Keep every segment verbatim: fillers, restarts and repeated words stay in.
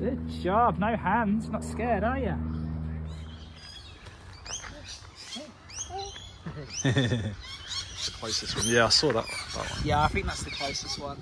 Good job. No hands. Not scared, are you? It's the closest one. Yeah, I saw that, that one. Yeah, I think that's the closest one.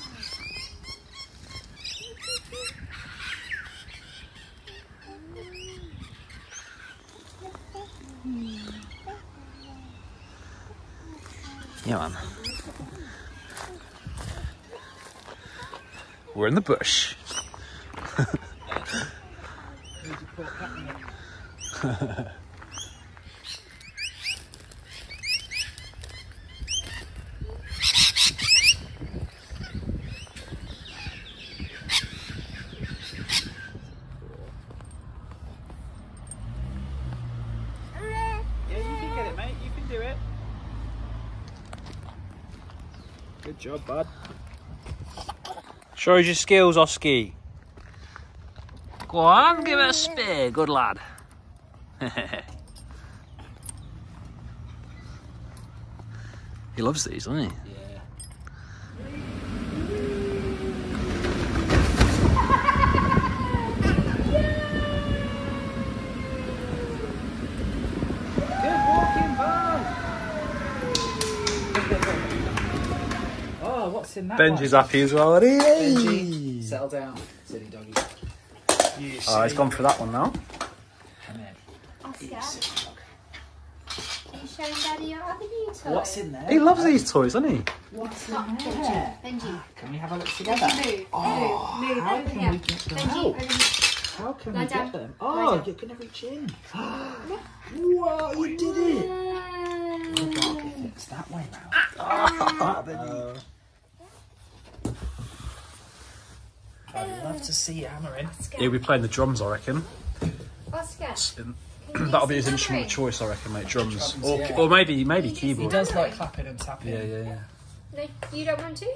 Yeah, man. We're in the bush. Good job, bud. Shows your skills, Oski. Go on, give it a spear. Good lad. He loves these, doesn't he? Yeah. Good walking, bud. Oh, what's in that Benji's one? happy as well. Hey. Benji, settle down, silly doggy. You Oh, he's gone for that one now. Come here. Oscar, are you showing Daddy your other new toy? What's in there? He loves these toys, doesn't he? What's in Benji, there? Benji. Can we have a look together? Benji, move, Oh, move, move, how over can here. we get them Benji, out? over here. How can Lie we down. get them? Lie Oh, down. you're gonna reach in. Whoa, you did it! Oh, God, if it's that way round. Oh, I'd love to see you hammering. He'll be playing the drums, I reckon. Oscar, In- can you That'll be do his some instrument of hammering? choice, I reckon, mate. Drums, Drums, or, yeah. or maybe maybe He keyboard. He does like clapping and tapping. Yeah, yeah, yeah. No, you don't want to?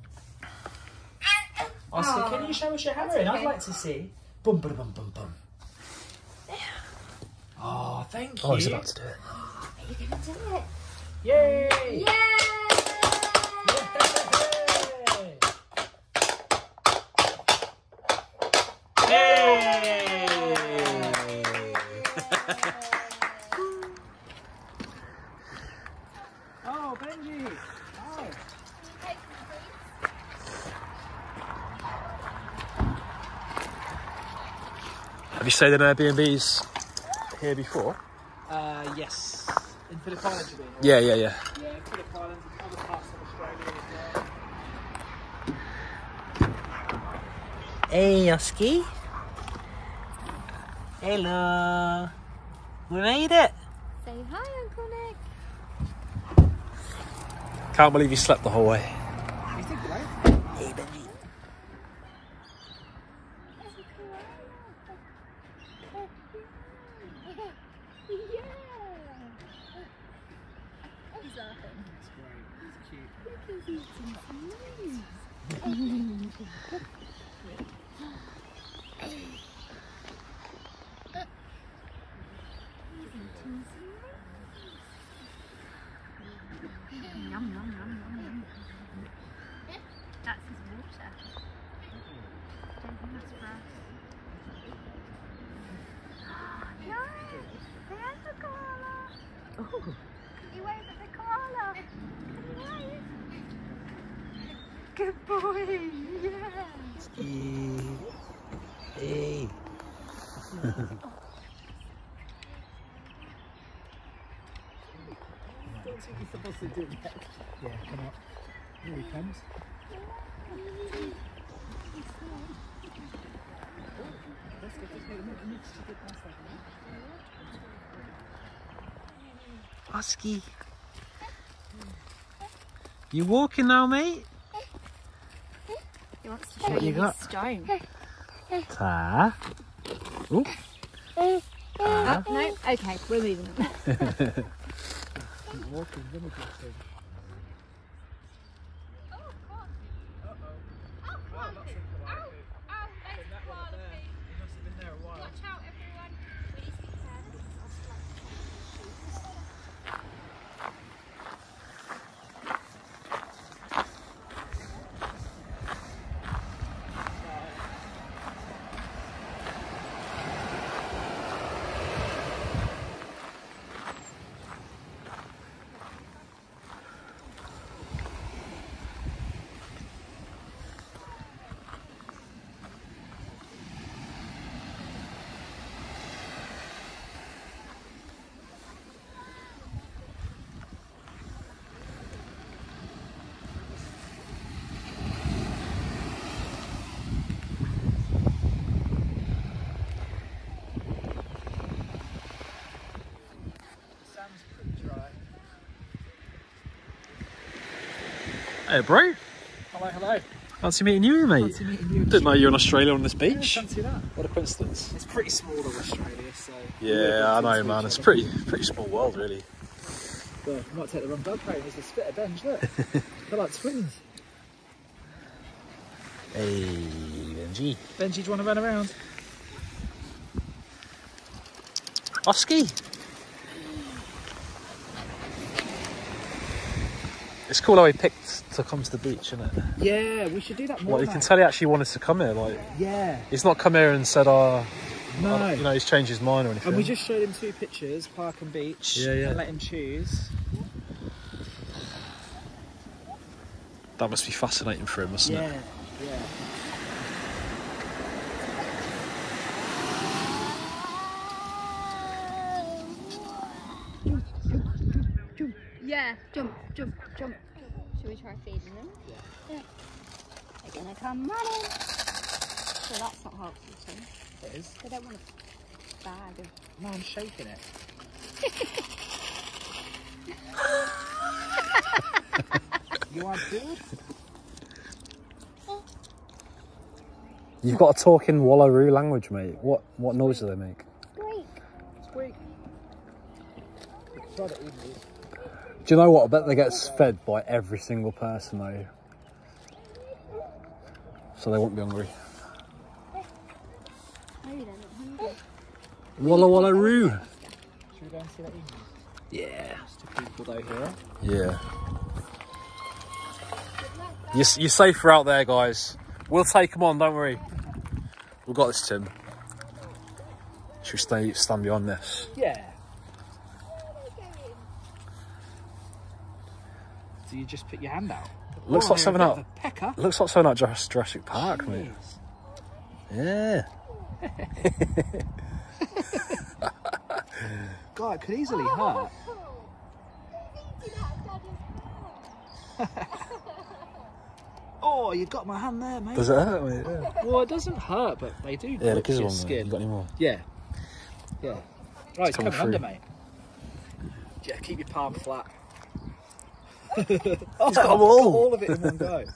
Oscar, Oh, can you show us your that's hammering? okay. I'd like to see. Bum, bum, bum, bum, bum. Oh, thank you. Oh, he's about to do it. Are you going to do it? Yay! Yay! Yay! Oh, Benji! Oh. Have you stayed in Airbnbs here before? Uh, yes. In Phillip Island, you mean? Or- Yeah, yeah, yeah. Yeah, in Phillip Island and other parts of Australia as well. Hey, Oski. Hello. We made it. Say hi, Uncle Nick. Can't believe you slept the whole way. You think, right? Hey, Benji. He's laughing. That's great. It's cute. Yum, yum, yum, yum, yum. That's his water. Don't think that's for us. No! There's the koala! Oh. He waves at the koala! Good boy! Yeah! Hey. Don't think you're supposed to do that. Yeah, come up. Here he comes. Let's get this little mix to get past that. Oski. You walking now, mate? He wants to What show you you got? his stone. Ta. Ooh. Oh, no? Okay, we're moving on. Keep walking, then we get to. Hey, bro. Hello, hello. Fancy meeting you, mate. Fancy meeting you. Didn't know you were in Australia on this beach. Yeah, fancy that. What a coincidence. It's pretty small in Australia, so... Yeah, I know, man. It's pretty, pretty small world, really. Well, I might take the wrong dog home. There's a spit of Benj, look. They're like twins. Hey, Benji. Benji, do you want to run around? Oski. It's cool how he picked to come to the beach, isn't it? Yeah, we should do that more. Well, you mate. can tell he actually wanted to come here. Like, Yeah. he's not come here and said, "Oh, No. I- you know, he's changed his mind or anything." And we just showed him two pictures, park and beach. Yeah, yeah. And let him choose. That must be fascinating for him, mustn't Yeah, it? yeah. Yeah, jump, jump, jump. Should we try feeding them? Yeah. Yeah. They're gonna come running. So that's not helpful to them. It is. They don't want a bag of... No, I'm shaking it. You are good? You've got to talk in Wallaroo language, mate. What what noise do they make? Squeak. Squeak. Try the evenings. Do you know what? I bet they get fed by every single person though, so they won't be hungry. Maybe they're not hungry. Walla Wallaroo. Should we go and see that evening? Yeah. Just two people though here. Yeah. You're, you're safer out there, guys. We'll take them on, don't worry. We've got this, Tim. Should we stay, stand behind this? Yeah. Do you just put your hand out? Looks Oh, like something a bit out. of a pecker. Looks like something out Jurassic Jurassic Park, mate. Jeez. Yeah. God, it could easily hurt. Oh, you got my hand there, mate. Does it hurt, mate? Yeah. Well, it doesn't hurt, but they do. Yeah, the grip kids your one. skin. You got any more? Yeah. Yeah. Right, it's coming coming under, through. mate. Yeah, keep your palm flat. Oh, he's got them all. all of it in one go.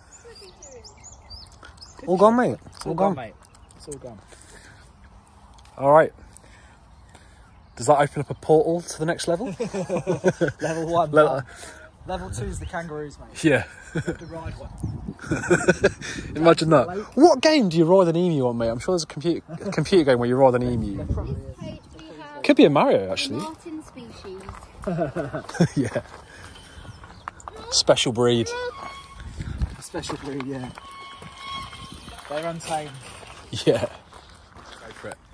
All gone, mate. It's all All gone, gone. mate. It's all gone. All right. Does that open up a portal to the next level? Level one. Le- Level two is the kangaroos, mate. yeah. You have to ride one. Imagine that. What game do you ride an emu on, mate? I'm sure there's a computer a computer game where you ride an emu. Probably is. Page we have Could be a Mario, actually. Martin species. Yeah. Special breed. A special breed, yeah. They're untamed. Yeah. Go for it.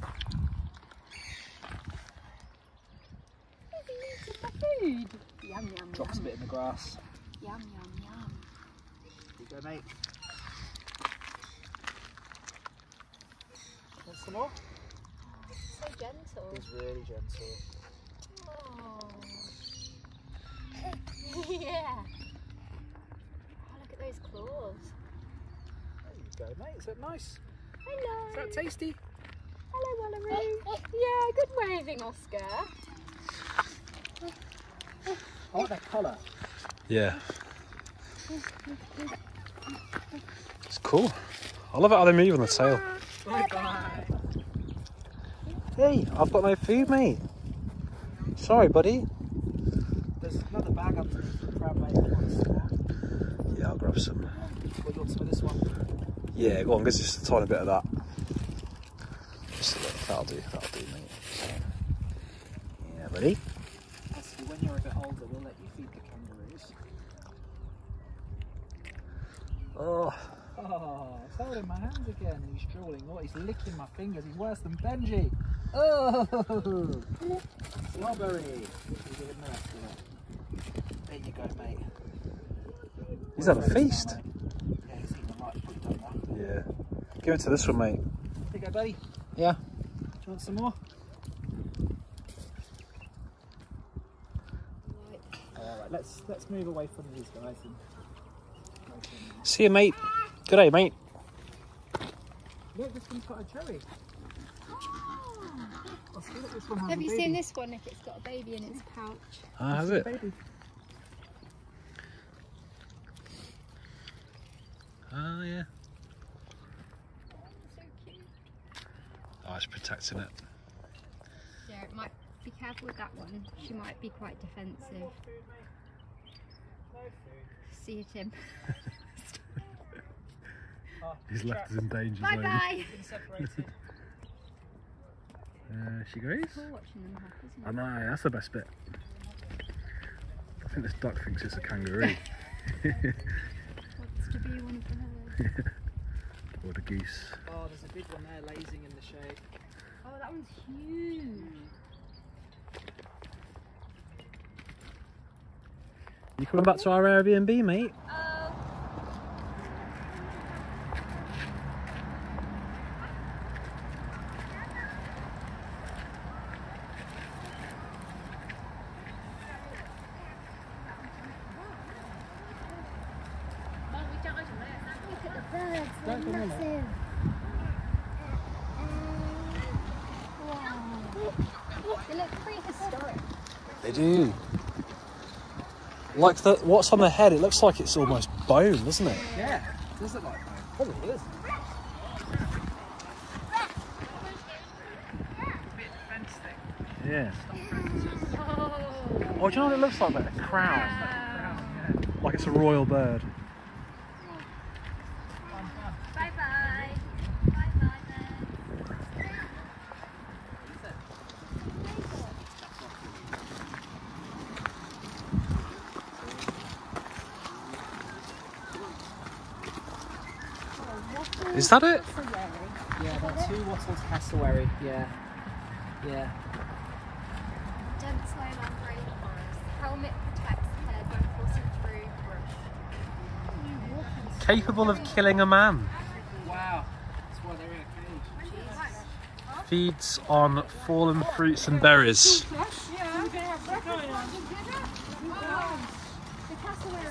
Food. Yum yum Drops a yum. bit in the grass. Yum yum yum. Here you go, mate. Want some more? So gentle. He's really gentle. Oh. Yeah. Oh, look at those claws. There you go, mate. Is that nice? Hello. Is that tasty? Hello, Wallaroo. Yeah, good waving, Oscar. I like that colour. Yeah. It's cool. I love it how they move on the tail. Bye bye. Hey, I've got no food, mate. Sorry, buddy. There's another bag underneath the crab, mate. I want some more. Yeah, I'll grab some. What, you want some of this one? Yeah, go on, give us just a tiny bit of that. Just a bit. That'll do, that'll do, mate. Yeah, buddy. That's when you're a bit older, we'll let you feed the kangaroos. Oh. Oh, it's holding my hands again and he's drooling. Oh, he's licking my fingers. He's worse than Benji. Oh, strawberry. There you go, mate. He's having a feast. Yeah, he's eating a lot. Put it down there. Yeah. Give it to this one, mate. Here you go, buddy. Yeah. Do you want some more? All right, let's let's move away from these guys. And See you, mate. Good day, mate. look, this one's got a cherry. Oh, see, look, this one has Have a you baby. seen this one if it's got a baby in its pouch? Ah, has It's a it? baby. yeah. So cute. Oh, it's protecting it. Yeah, it might be careful with that one. She might be quite defensive. See you, Tim. He's left us in danger Bye zone. bye. Uh, she goes. Cool watching them hop, isn't I it? know, that's the best bit. I think this duck thinks it's a kangaroo. Wants to be one of them. Or the geese. Oh, there's a big one there lazing in the shade. Oh, that one's huge. You coming back to our Airbnb, mate? Oh. Look at the birds, they're massive. Wow. They look prehistoric. They do. Like the what's on the head, it looks like it's almost bone, doesn't it? Yeah, it does look like that. Probably is. Yeah. Oh. Oh, do you know what it looks like? Like a crown. Wow. Like it's a royal bird. Bye bye. Bye bye then. Is that it? Yeah, they're two wattled cassowary. Yeah. Yeah. Dense lowland rainforest. Helmet protects head when forcing through brush. Capable of killing a man. Wow. That's why they're in a cage. Feeds on fallen fruits and berries. The cassowary.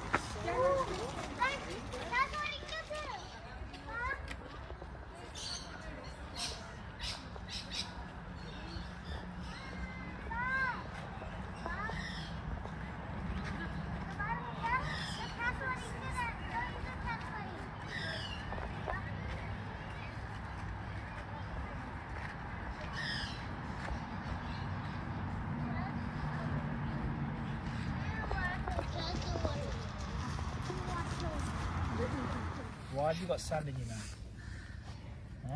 Why have you got sand in your mouth? Huh?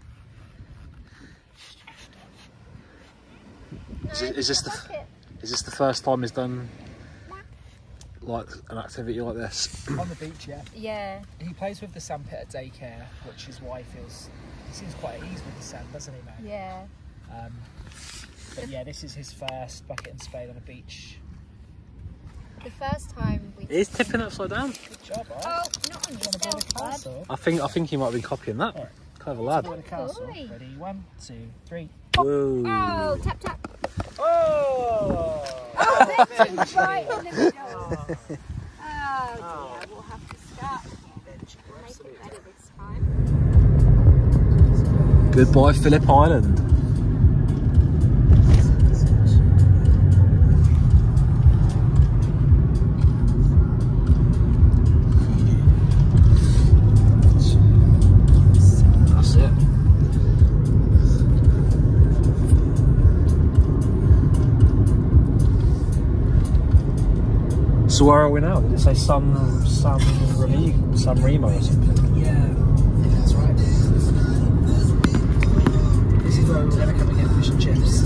Is, it, is this the is this the first time he's done like an activity like this? On the beach, yeah. Yeah. He plays with the sandpit at daycare, which is why he feels he seems quite at ease with the sand, doesn't he, mate? Yeah. Um, but yeah, this is his first bucket and spade on a beach. The first time we. He's tipping upside down. Good job, Oh, Art. not on You want to build a yourself, bud. castle? I think I think he might have been copying that. Alright. Clever lad. Build a castle. boy. Ready? One, two, three. Whoa. Oh, tap tap. Oh! Oh, Benji, right in the middle. Oh dear, we'll have to start. Make it better this time. Goodbye, Phillip Island. That's it. So where are we now? Did it say San San Remo, San Remo or something? Yeah, that's right. This is where we're going to come and get fish and chips.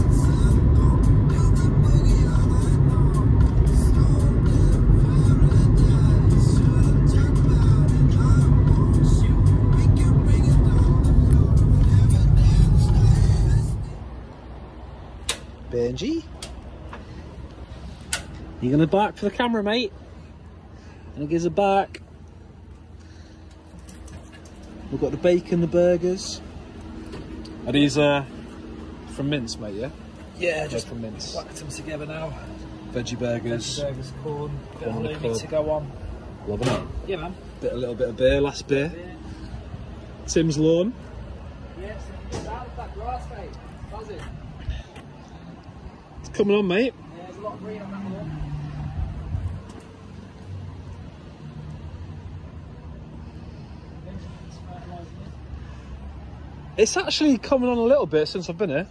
Benji? You gonna bark for the camera, mate? And it gives a bark. We've got the bacon, the burgers. Are these uh, from Mince, mate, yeah? Yeah, Just just from Mince. whacked them together now. Veggie burgers. Veggie burgers, corn, bit of Corn on the halloumi cob. to go on. Loving it. Yeah, man. Bit, a little bit of beer, last beer. Yeah. Tim's lawn. Yes, out of that grass, mate. Buzzing. It's coming on, mate. Yeah, there's a lot of green on that lawn. It's actually coming on a little bit since I've been here.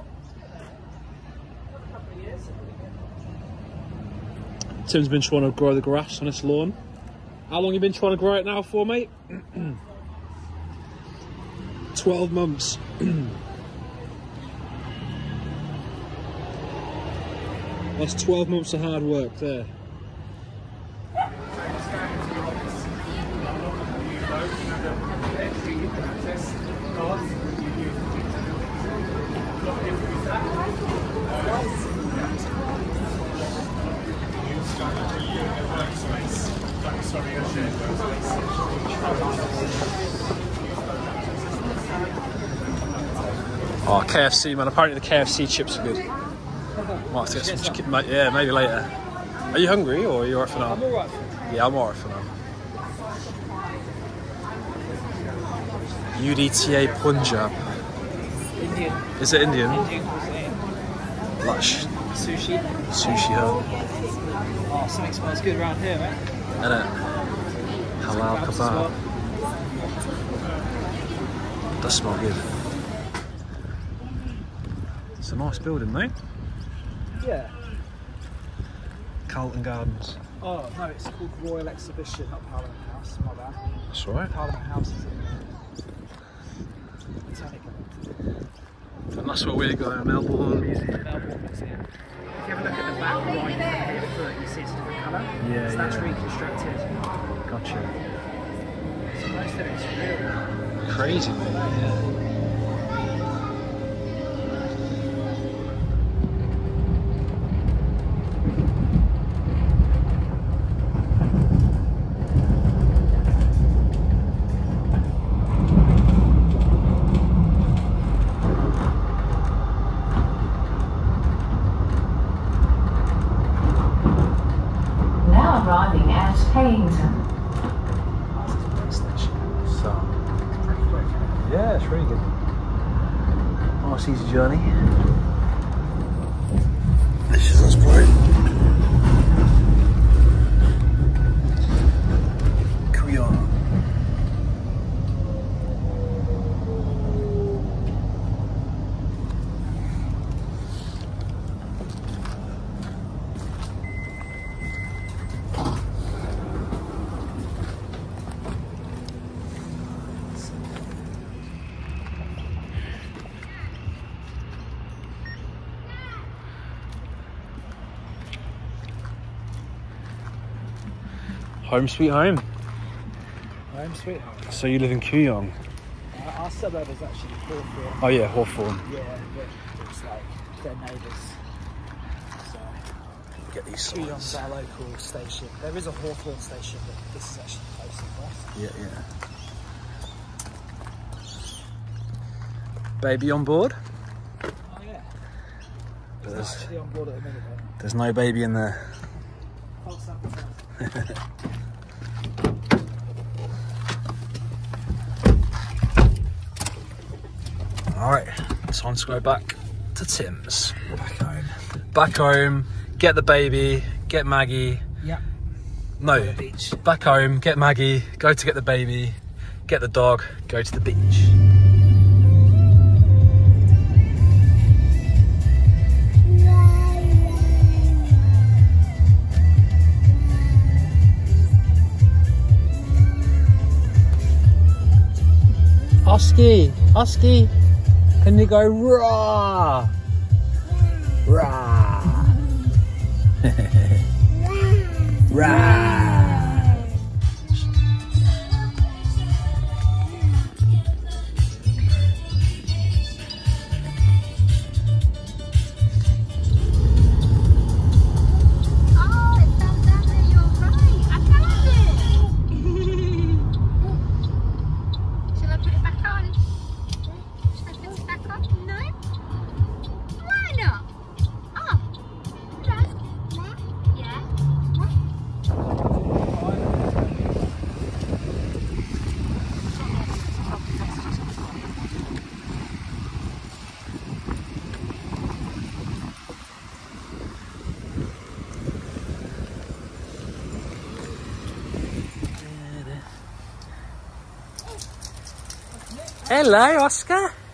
Tim's been trying to grow the grass on this lawn. How long have you been trying to grow it now for, mate? twelve months. That's twelve months of hard work there. Oh, K F C, man. Apparently the K F C chips are good. Might have to get some chicken, mate. Yeah, maybe later. Are you hungry or are you alright for now? I'm alright for now. Yeah, I'm alright for now. U D T A Punjab. Indian. Is it Indian? Indian cuisine. Lush. Sushi. Sushi hut. Oh, something smells good around here, mate. Innit? Halal Kebabs as kebab. well. Does smell good. It's a nice building, mate. Yeah. Carlton Gardens. Oh, no, it's called Royal Exhibition, not Parliament House. My bad. That's right. Parliament House is in Botanic. And that's where we're going, Melbourne Museum. Melbourne Museum. If you have a look at the back right from here, look, you see it's a different colour. Yeah, so that's yeah. reconstructed. Gotcha. So most of it's real. Crazy, mate. Yeah. Now arriving at Paddington. So, yeah, it's really good. Nice easy journey. This is us, bro. Kuyong. Home sweet home. Home sweet home. So you live in Kuyong? Uh, our suburb is actually Hawthorne. Oh yeah, Hawthorne. Yeah, but it's like their neighbours. So Get these Kuyong's signs. our local station. There is a Hawthorne station, but this is actually closer for us. Yeah, yeah. Baby on board? Oh yeah. It's There's, actually on board at the minute though. there's no baby in there. False advertising. Alright, time to go back to Tim's. Back home. Back home, get the baby, get Maggie. Yep. No, To the beach. back home, get Maggie, go to get the baby, get the dog, go to the beach. Husky, Husky, can you go raw? Raw. Raw. Oh, it fell down there, you're right. I found it. Shall I put it back on? Shall I put it back on? No? Why not? Oh. Yeah. Hello, Oscar.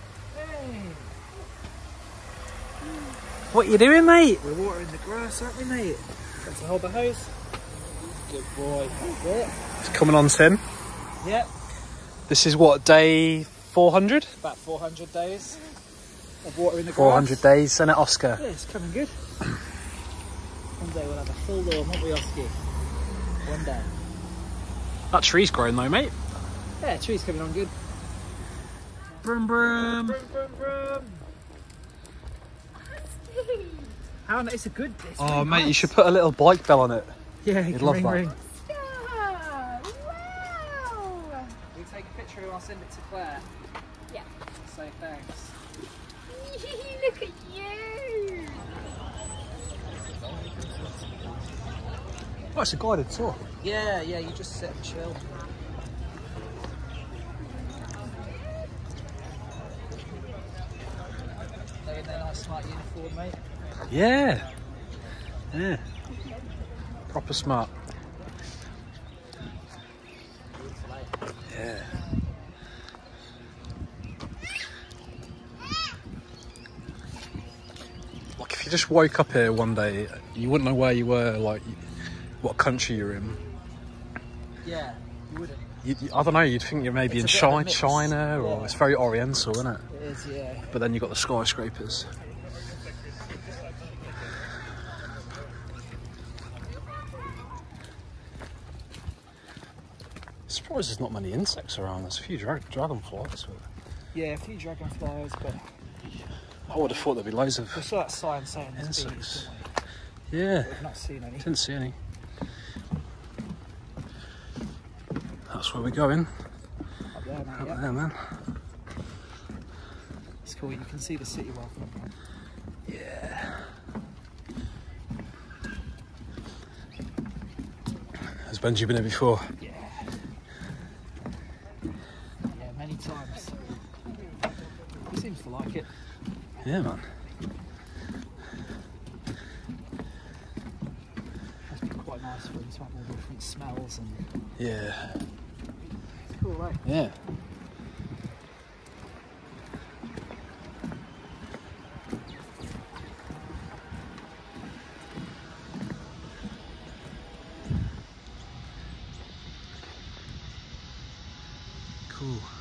What you doing, mate? We're watering the grass, aren't we, mate? Got to hold the hose. Good boy. That's it. It's coming on, Tim. Yep. This is what, day four hundred? About four hundred days of watering the grass. four hundred days, isn't it, Oscar? Yeah, it's coming good. One day we'll have a full lawn, won't we, Oscar? One day. That tree's growing though, mate. Yeah, tree's coming on good. Brum brum. Brum, brum, brum. How nice, it's a good. It's Oh, really mate, nice. you should put a little bike bell on it. Yeah, You'd you can love ring, that. ring. Wow! We take a picture and I'll send it to Claire. Yeah. Say thanks. Look at you! Oh, it's a guided tour. Yeah, yeah, you just sit and chill. They in their nice smart uniform, mate. Yeah. Yeah. Proper smart. Yeah. Like if you just woke up here one day, you wouldn't know where you were, like what country you're in. Yeah, you wouldn't. You, you- I don't know, you'd think you're maybe It's in a bit of a China, mix. China or Yeah. it's very oriental, isn't it? It is, yeah. But then you've got the skyscrapers. Surprised there's not many insects around. There's a few dra dragonflies. But Yeah, a few dragonflies, but I would have thought there'd be loads of we saw that sign saying there's bees, insects. didn't we? Yeah, We've not seen any. didn't see any. That's where we're going. Up there, mate, Up yeah. there, man. It's cool, you can see the city well from here. Yeah. Has Benji been here before? Yeah. Yeah, many times. He seems to like it. Yeah, man. Must be quite nice for him to have all the different smells and Yeah. it's cool, eh? Yeah. Cool.